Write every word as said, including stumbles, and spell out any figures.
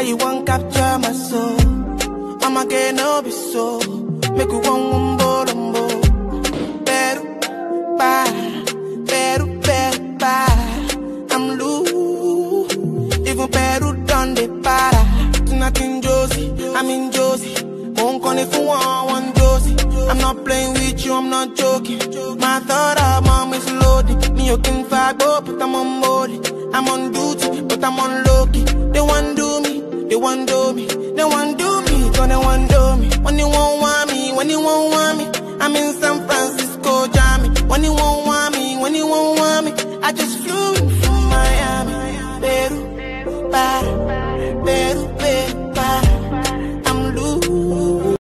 Yeah, you won't capture my soul. I'ma get no be so. Make you one wumbo lumbo. Better, bye. Better, better, bye. I'm loose. Even better done the para. Nothing Josie, I'm in Josie. Won't call if you want one Josie. I'm not playing with you, I'm not joking. My thought of mom is loaded. Me you can fight, but I'm on board. I'm on duty, but I'm on low key. They want do me, they want do me, they want do me, gonna want do me. When